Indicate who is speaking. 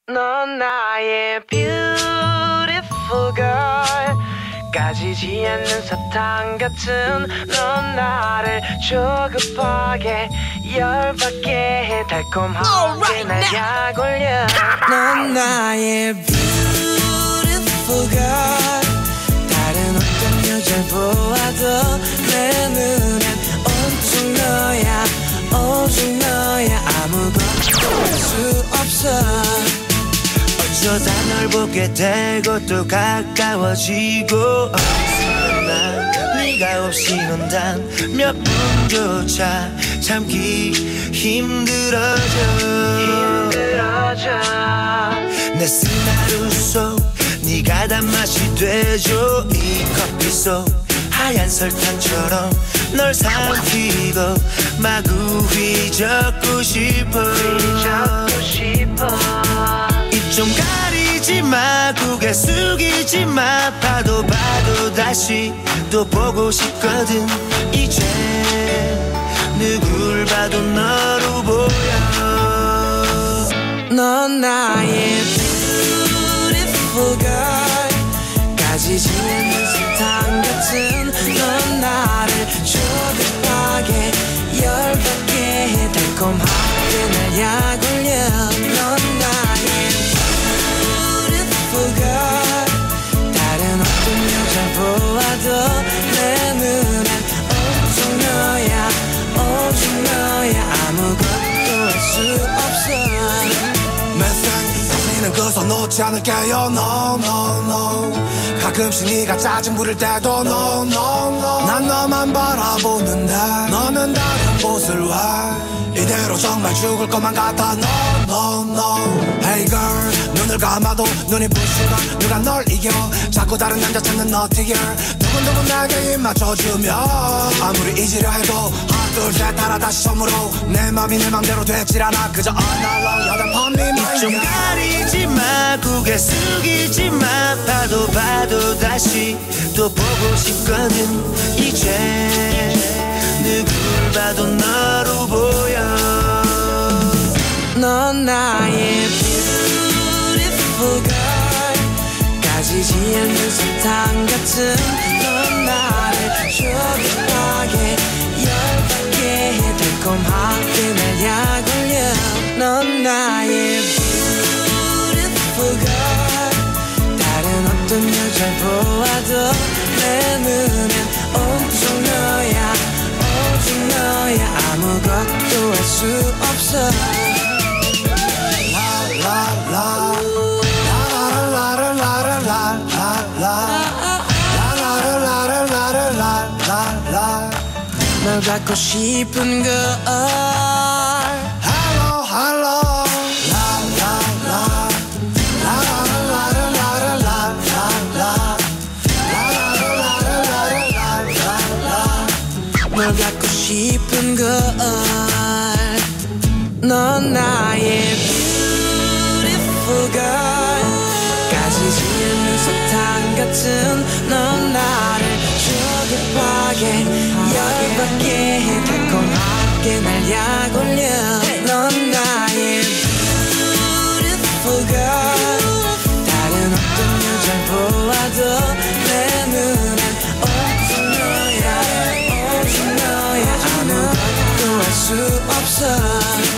Speaker 1: 넌 나의 beautiful girl 까지지 않는 사탕 같은 넌 나를 조급하게 열받게 해 달콤하게 날 약올려 넌 나의 beautiful girl 다른 어떤 여자를 보아도 내 눈엔 온통 너야 오직 너야 아무것도 할 수 없어 어쩌다 널 보게 되고 또 가까워지고 난 네가 없이 넌 단 몇 분조차 참기 힘들어져 내 스나루 속 네가 단맛이 되죠 이 커피 속 하얀 설탕처럼 널 삼키고 마구 휘젓고 싶어 입 좀 가리지 마 고개 숙이지 마 봐도 다시 또 보고 싶거든 이제 누굴 봐도 너로 보여 넌 나의 beautiful girl 까지지 않는 사탕 같은 넌 나를 조급하게 열받게 해 달콤하게 날 약올려 넌 나의 beautiful girl 다른 어떤 여자 보아도 내 눈엔 온통 너야 오직 너야 아무것도 할 수 없어
Speaker 2: 매생 다시는 그 손 놓지 않을게요 no no no 가끔씩 네가 짜증 부릴 때도 no no no 난 너만 바라보는데 너는 다른 곳을 왜 이대로 정말 죽을 것만 같아 no no no Hey girl 눈을 감아도 눈이 부시다 누가 널 이겨 자꾸 다른 남자 찾는 너티 girl 두근두근 나에게 입 맞춰주며 아무리 잊으려 해도 하나 둘 셋 하나 다시 처음으로 내 맘이 내 맘대로 되질 않아 그저 어날랑 여덟 번님
Speaker 1: 입 좀 가리지 마 고개 숙이지 마 봐도 다시 또 보고 싶거든 이제 누굴 봐도 너로 보여 넌 나의 beautiful girl 까지지 않는 사탕 같은 넌 나를 조급하게 열받게 해 달콤하게 날 약올려 넌 나의 beautiful girl 다른 어떤 여자를 보아도 내 눈엔 온통 너야 오직 너야 아무것도 할 수 없어 널 갖고 싶은 걸
Speaker 2: Hello hello
Speaker 1: 널 갖고 싶은 걸 넌 나의 beautiful girl 까지지 않는 사탕 같은 넌 나를 조급하게 열받게 해 달콤하게 날 약올려 넌 나의 beautiful girl 다른 어떤 여자를 보아도 내 눈엔 온통 너야 오직 너야 아무것도 할 수 없어